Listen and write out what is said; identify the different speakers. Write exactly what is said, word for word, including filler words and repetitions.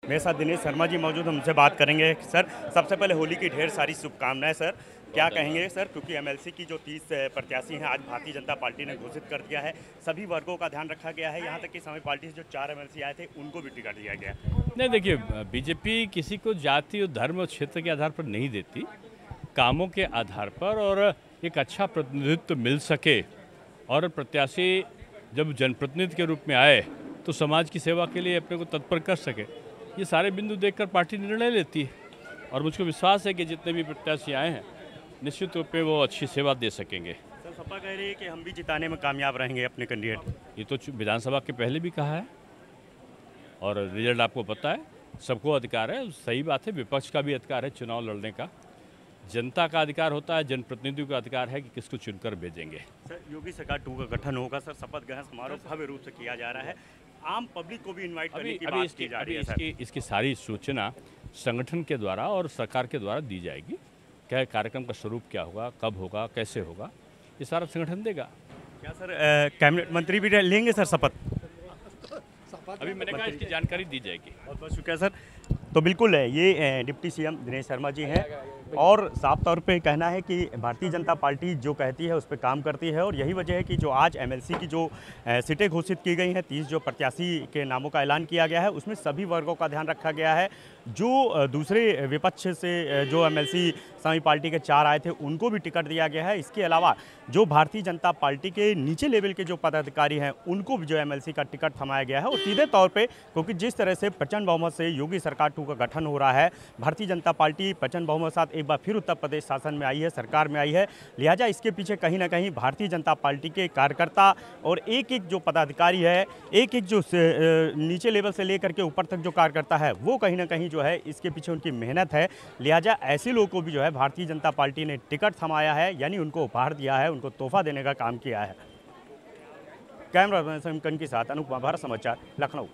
Speaker 1: मेरे साथ दिनेश शर्मा जी मौजूद, हमसे बात करेंगे। सर, सबसे पहले होली की ढेर सारी शुभकामनाएं। सर, क्या कहेंगे सर, क्योंकि एमएलसी की जो तीस प्रत्याशी हैं आज भारतीय जनता पार्टी ने घोषित कर दिया है, सभी वर्गों का ध्यान रखा गया है, यहाँ तक कि समाजवादी पार्टी से जो चार एमएलसी आए थे उनको भी टिकट दिया गया।
Speaker 2: नहीं, देखिए, बीजेपी किसी को जाति और धर्म और क्षेत्र के आधार पर नहीं देती, कामों के आधार पर, और एक अच्छा प्रतिनिधित्व मिल सके और प्रत्याशी जब जनप्रतिनिधि के रूप में आए तो समाज की सेवा के लिए अपने को तत्पर कर सके, ये सारे बिंदु देखकर पार्टी निर्णय लेती है। और मुझको विश्वास है कि जितने भी प्रत्याशी आए हैं निश्चित रूप में वो अच्छी सेवा दे सकेंगे।
Speaker 1: सर, सपा कह रही है कि हम भी जिताने में कामयाब रहेंगे अपने कैंडिडेट।
Speaker 2: ये तो विधानसभा के पहले भी कहा है और रिजल्ट आपको पता है। सबको अधिकार है, सही बात है, विपक्ष का भी अधिकार है चुनाव लड़ने का, जनता का अधिकार होता है, जनप्रतिनिधियों का अधिकार है कि किसको चुनकर भेजेंगे।
Speaker 1: सर, योगी सरकार टू का गठन होगा। सर, शपथ ग्रहण समारोह भव्य रूप से किया जा रहा है, आम पब्लिक को भी इनवाइट करने की बात की जा रही है।
Speaker 2: इसकी इसकी सारी सूचना संगठन के द्वारा और सरकार के द्वारा दी जाएगी। क्या कार्यक्रम का स्वरूप क्या होगा, कब होगा, कैसे होगा, ये सारा संगठन देगा।
Speaker 1: क्या सर कैबिनेट मंत्री भी लेंगे सर शपथ?
Speaker 2: अभी मैंने कहा इसकी जानकारी दी जाएगी।
Speaker 1: बहुत बहुत शुक्रिया सर। तो बिल्कुल है, ये डिप्टी सीएम दिनेश शर्मा जी हैं और साफ तौर पे कहना है कि भारतीय जनता पार्टी जो कहती है उस पर काम करती है, और यही वजह है कि जो आज एमएलसी की जो सीटें घोषित की गई हैं, तीस जो प्रत्याशी के नामों का ऐलान किया गया है, उसमें सभी वर्गों का ध्यान रखा गया है। जो दूसरे विपक्ष से जो एमएलसी समाजवादी पार्टी के चार आए थे उनको भी टिकट दिया गया है। इसके अलावा जो भारतीय जनता पार्टी के नीचे लेवल के जो पदाधिकारी हैं उनको भी जो एमएलसी का टिकट थमाया गया है। और सीधे तौर पे क्योंकि जिस तरह से प्रचंड बहुमत से योगी सरकार टू का गठन हो रहा है, भारतीय जनता पार्टी प्रचंड बहुमत साथ एक बार फिर उत्तर प्रदेश शासन में आई है, सरकार में आई है, लिहाजा इसके पीछे कहीं ना कहीं भारतीय जनता पार्टी के कार्यकर्ता और एक एक जो पदाधिकारी है, एक एक जो नीचे लेवल से लेकर के ऊपर तक जो कार्यकर्ता है, वो कहीं ना कहीं जो है इसके पीछे उनकी मेहनत है। लिहाजा ऐसे लोगों को भी जो है भारतीय जनता पार्टी ने टिकट थमाया है, यानी उनको उपहार दिया है, उनको तोहफा देने का काम किया है। कैमरा पर्सन के साथ अनुपमा, भारत समाचार, लखनऊ।